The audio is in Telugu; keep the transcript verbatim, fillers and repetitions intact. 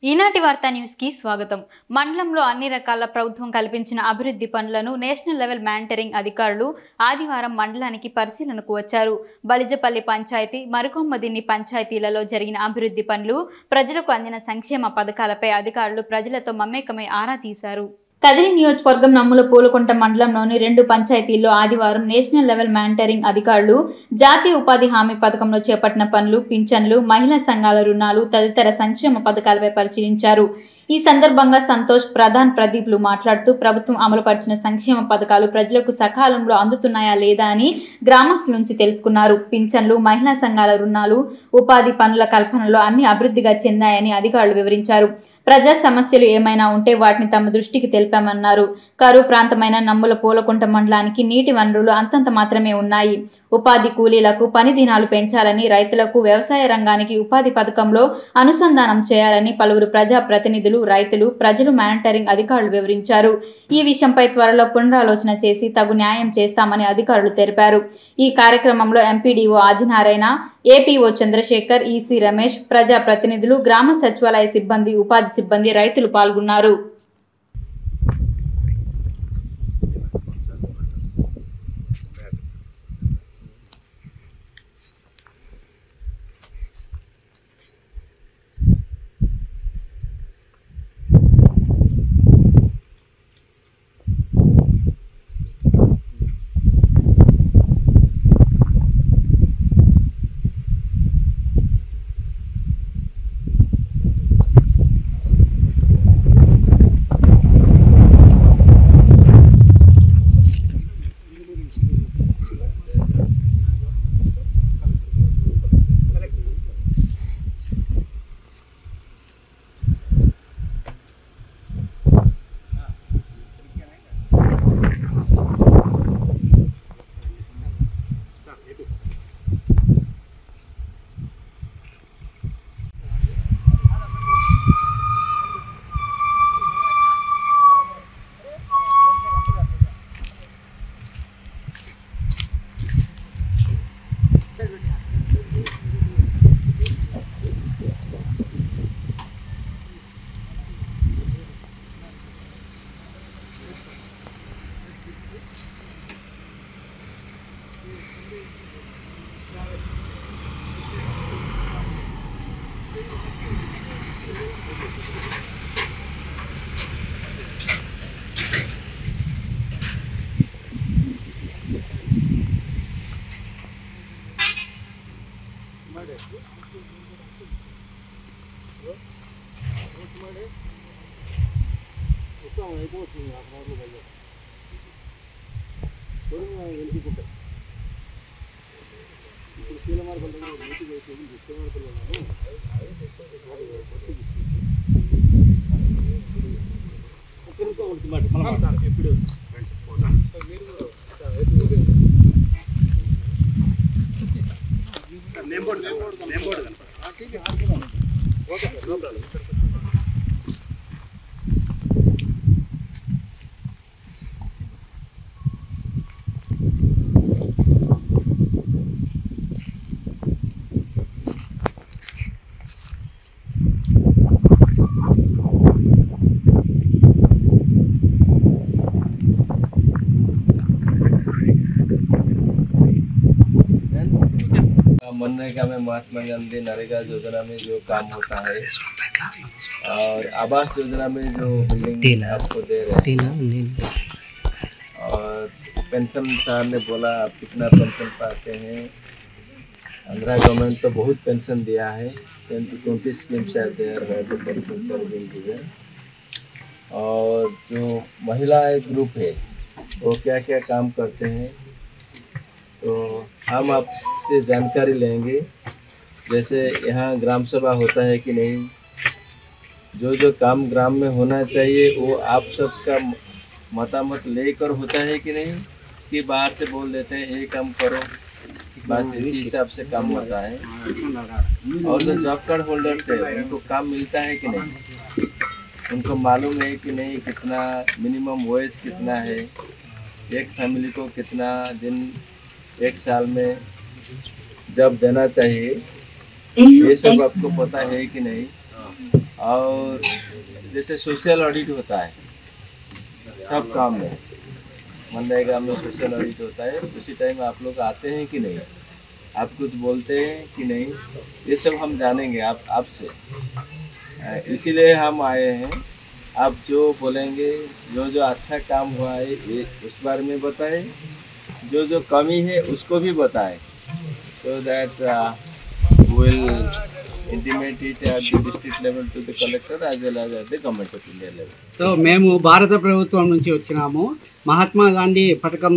ఈనాటి వార్తా న్యూస్ కి స్వాగతం. మండలంలో అన్ని రకాల ప్రభుత్వం కల్పించిన అభివృద్ధి పనులను నేషనల్ లెవెల్ మానిటరింగ్ అధికారులు ఆదివారం మండలానికి పరిశీలనకు వచ్చారు. బలిజపల్లి పంచాయతీ, మరుకొమ్మదిన్ని పంచాయతీలలో జరిగిన అభివృద్ధి పనులు, ప్రజలకు అందిన సంక్షేమ పథకాలపై అధికారులు ప్రజలతో మమేకమై ఆరా తీశారు. కదిరి నియోజకవర్గం నమ్ముల పూలకుంట మండలంలోని రెండు పంచాయతీల్లో ఆదివారం నేషనల్ లెవెల్ మానిటరింగ్ అధికారులు జాతీయ ఉపాధి హామీ పథకంలో చేపట్టిన పనులు, పింఛన్లు, మహిళా సంఘాల రుణాలు తదితర సంక్షేమ పథకాలపై పరిశీలించారు. ఈ సందర్భంగా సంతోష్, ప్రధాన్, ప్రదీప్లు మాట్లాడుతూ ప్రభుత్వం అమలుపరిచిన సంక్షేమ పథకాలు ప్రజలకు సకాలంలో అందుతున్నాయా లేదా అని గ్రామస్తుల నుంచి తెలుసుకున్నారు. పింఛన్లు, మహిళా సంఘాల రుణాలు, ఉపాధి పనుల కల్పనలో అన్ని అభివృద్ధిగా చెందాయని అధికారులు వివరించారు. ప్రజా సమస్యలు ఏమైనా ఉంటే వాటిని తమ దృష్టికి తెలిపామన్నారు. కరువు ప్రాంతమైన నమ్ముల పూలకుంట మండలానికి నీటి వనరులు అంతంత మాత్రమే ఉన్నాయి. ఉపాధి కూలీలకు పని దినాలు పెంచాలని, రైతులకు వ్యవసాయ రంగానికి ఉపాధి పథకంలో అనుసంధానం చేయాలని పలువురు ప్రజా ప్రతినిధులు, రైతులు, ప్రజలు మానిటరింగ్ అధికారులు వివరించారు. ఈ విషయంపై త్వరలో పునరాలోచన చేసి తగు న్యాయం చేస్తామని అధికారులు తెలిపారు. ఈ కార్యక్రమంలో MPDO Adinarayana, APO Chandrashekar, EC Ramesh, ప్రజా ప్రతినిధులు, గ్రామ సచివాలయ సిబ్బంది, ఉపాధి సిబ్బంది, రైతులు పాల్గొన్నారు. मनरेगा में महात्मा गांधी नरेगा योजना में जो काम होता है और आवास योजना में जो बिल्डिंग आपको दे रहे हैं और पेंशन साहब ने बोला आप कितना पेंशन पाते हैं। आंध्रा गवर्नमेंट तो बहुत पेंशन दिया है, ट्वेंटी स्कीम शायद दे रहे हैं तो पेंशन सर्विंग है। और जो महिला ग्रुप है वो क्या क्या काम करते हैं तो हम आपसे जानकारी लेंगे। जैसे यहाँ ग्राम सभा होता है कि नहीं, जो जो काम ग्राम में होना चाहिए वो आप सबका मतामत लेकर होता है कि नहीं, कि बाहर से बोल देते हैं ये काम करो, बस इसी हिसाब से काम होता है। और जो जॉब कार्ड होल्डर्स है उनको काम मिलता है कि नहीं, उनको मालूम है कि नहीं कितना मिनिमम वेज कितना है, एक फैमिली को कितना दिन एक साल में जब देना चाहिए, ये सब आपको पता है कि नहीं। और जैसे सोशल ऑडिट होता है सब काम में, मनरेगा में सोशल ऑडिट होता है, उसी टाइम आप लोग आते हैं कि नहीं, आप कुछ बोलते हैं कि नहीं, ये सब हम जानेंगे आप आपसे। इसीलिए हम आए हैं। आप जो बोलेंगे, जो जो अच्छा काम हुआ है ये उस बारे में बताएं, जो जो कमी है उसको भी बताएं, so that uh, will intimate it at the district level to the collector as well as at the government of India level. So మేము భారత ప్రభుత్వం నుంచి వచ్చినాము. మహాత్మా గాంధీ పథకం